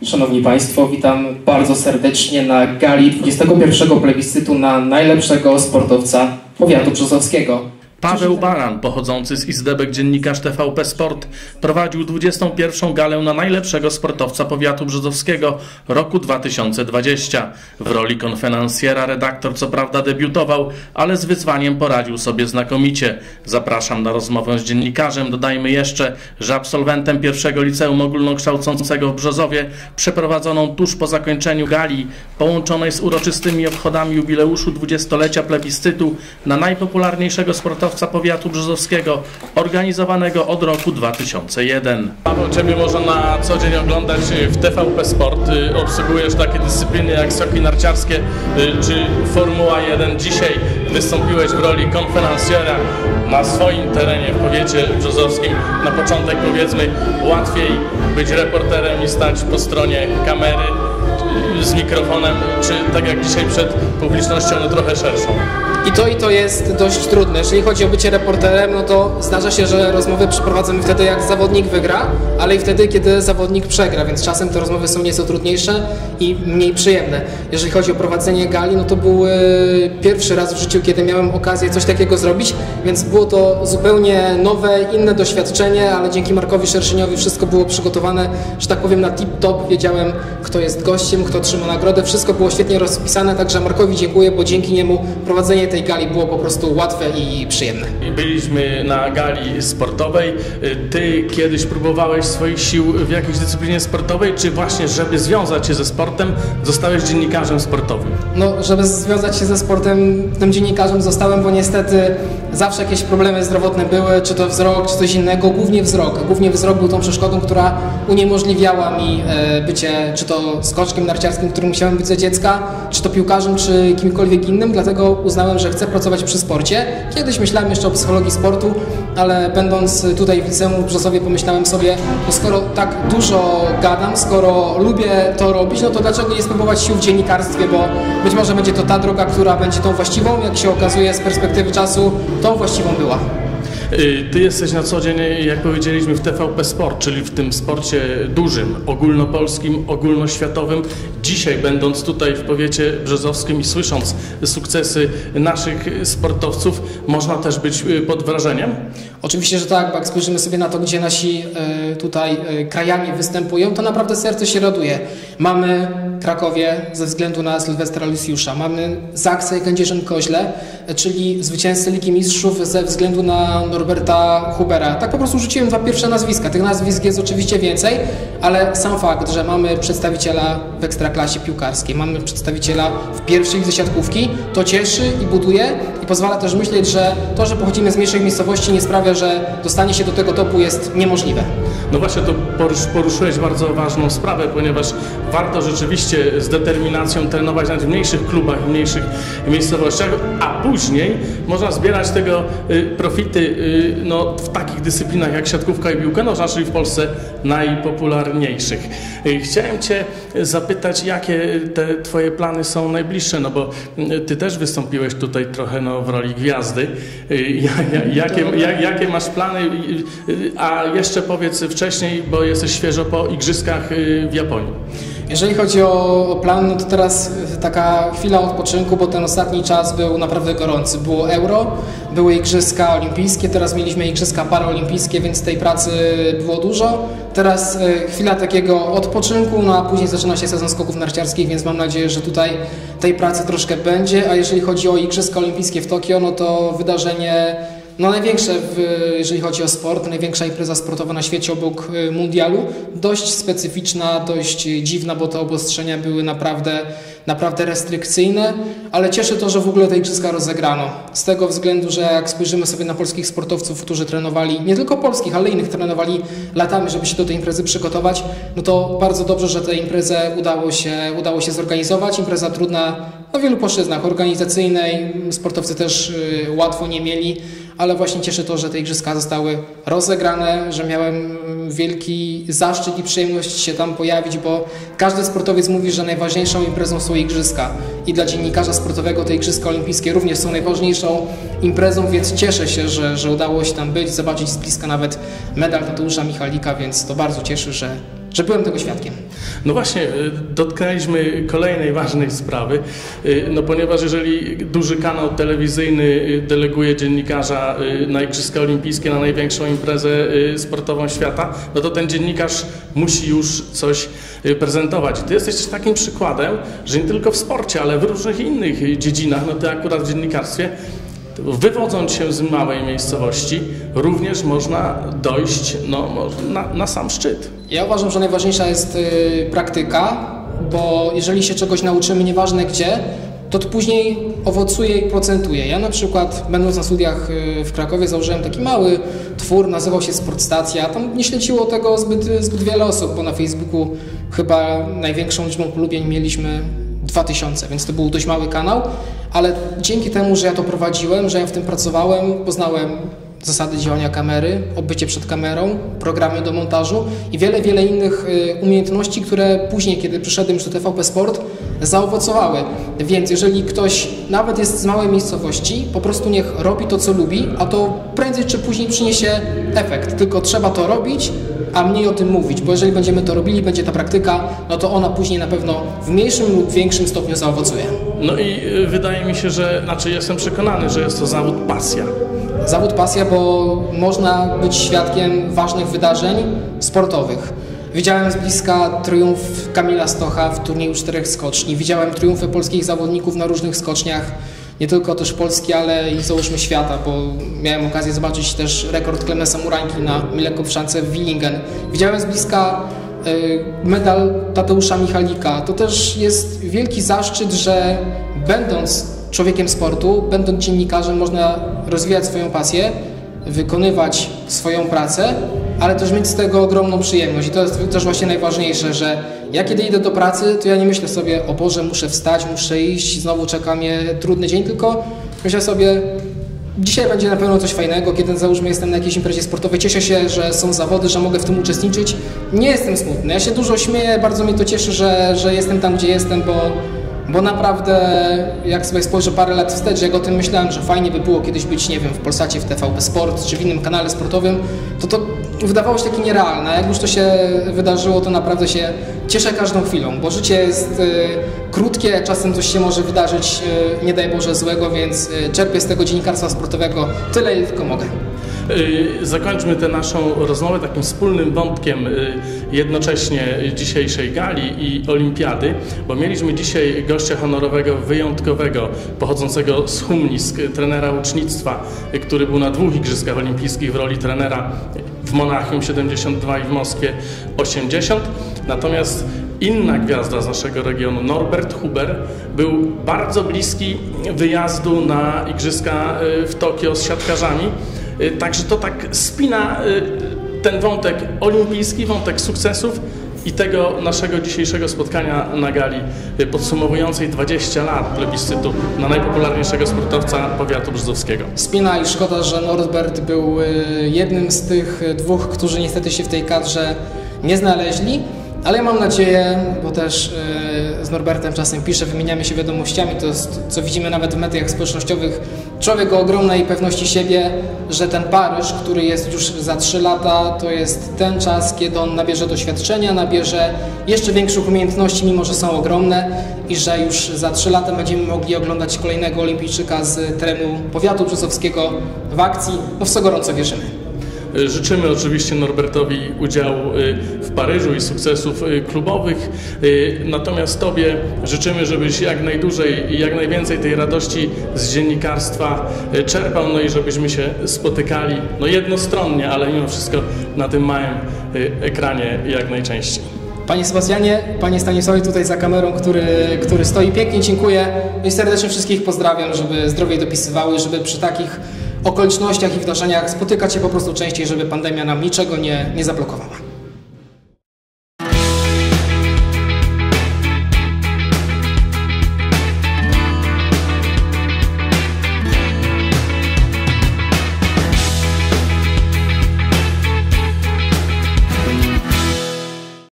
Szanowni Państwo, witam bardzo serdecznie na gali 21. plebiscytu na najlepszego sportowca powiatu brzozowskiego. Paweł Baran, pochodzący z Izdebek, dziennikarz TVP Sport, prowadził 21. galę na najlepszego sportowca powiatu brzozowskiego roku 2020. W roli konferencjera redaktor co prawda debiutował, ale z wyzwaniem poradził sobie znakomicie. Zapraszam na rozmowę z dziennikarzem. Dodajmy jeszcze, że absolwentem pierwszego liceum ogólnokształcącego w Brzozowie, przeprowadzoną tuż po zakończeniu gali, połączonej z uroczystymi obchodami jubileuszu 20-lecia plebiscytu na najpopularniejszego sportowca powiatu brzozowskiego, organizowanego od roku 2001. Paweł, Ciebie można na co dzień oglądać w TVP Sport. Obsługujesz takie dyscypliny jak skoki narciarskie czy Formuła 1. Dzisiaj wystąpiłeś w roli konferencjera na swoim terenie w powiecie brzozowskim. Na początek, powiedzmy, łatwiej być reporterem i stać po stronie kamery z mikrofonem, czy tak jak dzisiaj przed publicznością, no trochę szerszą? I to jest dość trudne. Jeżeli chodzi o bycie reporterem, no to zdarza się, że rozmowy przeprowadzamy wtedy, jak zawodnik wygra, ale i wtedy, kiedy zawodnik przegra, więc czasem te rozmowy są nieco trudniejsze i mniej przyjemne. Jeżeli chodzi o prowadzenie gali, no to był pierwszy raz w życiu, kiedy miałem okazję coś takiego zrobić, więc było to zupełnie nowe, inne doświadczenie, ale dzięki Markowi Szerszyniowi wszystko było przygotowane, że tak powiem, na tip-top. Wiedziałem, kto jest gościem, kto trzyma nagrodę, wszystko było świetnie rozpisane, także Markowi dziękuję, bo dzięki niemu prowadzenie tej gali było po prostu łatwe i przyjemne. Byliśmy na gali sportowej. Ty kiedyś próbowałeś swoich sił w jakiejś dyscyplinie sportowej, czy właśnie, żeby związać się ze sportem, zostałeś dziennikarzem sportowym? No, żeby związać się ze sportem, tym dziennikarzem zostałem, bo niestety zawsze jakieś problemy zdrowotne były, czy to wzrok, czy coś innego, głównie wzrok. Głównie wzrok był tą przeszkodą, która uniemożliwiała mi bycie, czy to skoczkiem narciarskim, którym musiałem być za dziecka, czy to piłkarzem, czy kimkolwiek innym, dlatego uznałem, że chcę pracować przy sporcie. Kiedyś myślałem jeszcze o psychologii sportu, ale będąc tutaj w liceum w Brzozowie pomyślałem sobie, no skoro tak dużo gadam, skoro lubię to robić, no to dlaczego nie spróbować sił w dziennikarstwie, bo być może będzie to ta droga, która będzie tą właściwą, jak się okazuje z perspektywy czasu, tą właściwą była. Ty jesteś na co dzień, jak powiedzieliśmy, w TVP Sport, czyli w tym sporcie dużym, ogólnopolskim, ogólnoświatowym. Dzisiaj, będąc tutaj w powiecie brzozowskim i słysząc sukcesy naszych sportowców, można też być pod wrażeniem? Oczywiście, że tak, bo jak spojrzymy sobie na to, gdzie nasi tutaj krajanie występują, to naprawdę serce się raduje. Mamy Krakowie ze względu na Sylwestra Luciusza, mamy Zaksę i Kędzierzyn-Koźle, czyli zwycięzcę Ligi Mistrzów ze względu na Norberta Hubera. Tak po prostu rzuciłem dwa pierwsze nazwiska. Tych nazwisk jest oczywiście więcej, ale sam fakt, że mamy przedstawiciela w ekstraklasie piłkarskiej, mamy przedstawiciela w pierwszej lidze siatkówki, to cieszy i buduje i pozwala też myśleć, że to, że pochodzimy z mniejszych miejscowości, nie sprawia, że dostanie się do tego topu jest niemożliwe. No właśnie, to poruszyłeś bardzo ważną sprawę, ponieważ warto rzeczywiście z determinacją trenować nawet w mniejszych klubach, w mniejszych miejscowościach, a później można zbierać tego profity no, w takich dyscyplinach jak siatkówka i piłka nożna, czyli w Polsce najpopularniejszych. Chciałem Cię zapytać, jakie te Twoje plany są najbliższe, no bo Ty też wystąpiłeś tutaj trochę no, w roli gwiazdy. Jakie masz plany? A jeszcze powiedz wcześniej, bo jesteś świeżo po igrzyskach w Japonii. Jeżeli chodzi o plan, no to teraz taka chwila odpoczynku, bo ten ostatni czas był naprawdę gorący. Było Euro, były Igrzyska Olimpijskie, teraz mieliśmy Igrzyska Paraolimpijskie, więc tej pracy było dużo. Teraz chwila takiego odpoczynku, no a później zaczyna się sezon skoków narciarskich, więc mam nadzieję, że tutaj tej pracy troszkę będzie. A jeżeli chodzi o Igrzyska Olimpijskie w Tokio, no to wydarzenie no największe, jeżeli chodzi o sport, największa impreza sportowa na świecie obok mundialu. Dość specyficzna, dość dziwna, bo te obostrzenia były naprawdę restrykcyjne, ale cieszy to, że w ogóle te igrzyska rozegrano. Z tego względu, że jak spojrzymy sobie na polskich sportowców, którzy trenowali, nie tylko polskich, ale innych trenowali latami, żeby się do tej imprezy przygotować, no to bardzo dobrze, że tę imprezę udało się zorganizować. Impreza trudna na wielu płaszczyznach, organizacyjnej, sportowcy też łatwo nie mieli, ale właśnie cieszy to, że te igrzyska zostały rozegrane, że miałem wielki zaszczyt i przyjemność się tam pojawić, bo każdy sportowiec mówi, że najważniejszą imprezą są igrzyska i dla dziennikarza sportowego te igrzyska olimpijskie również są najważniejszą imprezą, więc cieszę się, że udało się tam być, zobaczyć z bliska nawet medal Tadeusza Michalika, więc to bardzo cieszy, że byłem tego świadkiem. No właśnie, dotknęliśmy kolejnej ważnej sprawy, no ponieważ jeżeli duży kanał telewizyjny deleguje dziennikarza na Igrzyska Olimpijskie, na największą imprezę sportową świata, no to ten dziennikarz musi już coś prezentować. Ty jesteś też takim przykładem, że nie tylko w sporcie, ale w różnych innych dziedzinach, no ty akurat w dziennikarstwie, wywodząc się z małej miejscowości, również można dojść na sam szczyt. Ja uważam, że najważniejsza jest praktyka, bo jeżeli się czegoś nauczymy, nieważne gdzie, to później owocuje i procentuje. Ja na przykład, będąc na studiach w Krakowie, założyłem taki mały twór, nazywał się Sportstacja. Tam nie śledziło tego zbyt wiele osób, bo na Facebooku chyba największą liczbą polubień mieliśmy 2000, więc to był dość mały kanał, ale dzięki temu, że ja to prowadziłem, że ja w tym pracowałem, poznałem zasady działania kamery, obycie przed kamerą, programy do montażu i wiele innych umiejętności, które później, kiedy przyszedłem już do TVP Sport, zaowocowały. Więc jeżeli ktoś nawet jest z małej miejscowości, po prostu niech robi to, co lubi, a to prędzej czy później przyniesie efekt. Tylko trzeba to robić, a mniej o tym mówić, bo jeżeli będziemy to robili, będzie ta praktyka, no to ona później na pewno w mniejszym lub większym stopniu zaowocuje. No i wydaje mi się, że, jestem przekonany, że jest to zawód pasja. Zawód pasja, bo można być świadkiem ważnych wydarzeń sportowych. Widziałem z bliska triumf Kamila Stocha w turnieju 4 skoczni. Widziałem triumfy polskich zawodników na różnych skoczniach. Nie tylko też Polski, ale i załóżmy świata, bo miałem okazję zobaczyć też rekord Klemesa Murańki na lekkowyższance w Willingen. Widziałem z bliska medal Tadeusza Michalika. To też jest wielki zaszczyt, że będąc człowiekiem sportu, będąc dziennikarzem, można rozwijać swoją pasję, wykonywać swoją pracę, ale też mieć z tego ogromną przyjemność. I to jest też właśnie najważniejsze, że ja kiedy idę do pracy, to ja nie myślę sobie, o Boże, muszę wstać, muszę iść, znowu czeka mnie trudny dzień, tylko myślę sobie, dzisiaj będzie na pewno coś fajnego, kiedy załóżmy jestem na jakiejś imprezie sportowej, cieszę się, że są zawody, że mogę w tym uczestniczyć. Nie jestem smutny, ja się dużo śmieję, bardzo mnie to cieszy, że jestem tam, gdzie jestem, bo naprawdę, jak sobie spojrzę parę lat wstecz, jak o tym myślałem, że fajnie by było kiedyś być, nie wiem, w Polsacie, w TVP Sport, czy w innym kanale sportowym, to wydawało się takie nierealne. Jak już to się wydarzyło, to naprawdę się cieszę każdą chwilą, bo życie jest krótkie, czasem coś się może wydarzyć, nie daj Boże, złego, więc czerpię z tego dziennikarstwa sportowego tyle, ile tylko mogę. Zakończmy tę naszą rozmowę takim wspólnym wątkiem jednocześnie dzisiejszej gali i olimpiady, bo mieliśmy dzisiaj gościa honorowego wyjątkowego, pochodzącego z Humnisk, trenera łucznictwa, który był na 2 Igrzyskach Olimpijskich w roli trenera w Monachium 72 i w Moskwie 80. Natomiast inna gwiazda z naszego regionu, Norbert Huber, był bardzo bliski wyjazdu na Igrzyska w Tokio z siatkarzami. Także to tak spina ten wątek olimpijski, wątek sukcesów i tego naszego dzisiejszego spotkania na gali podsumowującej 20 lat plebiscytu na najpopularniejszego sportowca powiatu brzozowskiego. Spina i szkoda, że Norbert był jednym z tych 2, którzy niestety się w tej kadrze nie znaleźli. Ale ja mam nadzieję, bo też z Norbertem czasem piszę, wymieniamy się wiadomościami, to jest, co widzimy nawet w mediach społecznościowych, człowiek o ogromnej pewności siebie, że ten Paryż, który jest już za 3 lata, to jest ten czas, kiedy on nabierze doświadczenia, nabierze jeszcze większych umiejętności, mimo że są ogromne i że już za 3 lata będziemy mogli oglądać kolejnego olimpijczyka z terenu powiatu brzozowskiego w akcji, w co gorąco wierzymy. Życzymy oczywiście Norbertowi udziału w Paryżu i sukcesów klubowych, natomiast Tobie życzymy, żebyś jak najdłużej i jak najwięcej tej radości z dziennikarstwa czerpał, no i żebyśmy się spotykali jednostronnie, ale mimo wszystko na tym małym ekranie jak najczęściej. Panie Sebastianie, Panie Stanisławie tutaj za kamerą, który stoi, pięknie dziękuję i serdecznie wszystkich pozdrawiam, żeby zdrowie dopisywały, żeby przy takich okolicznościach i wydarzeniach spotykać się po prostu częściej, żeby pandemia nam niczego nie zablokowała.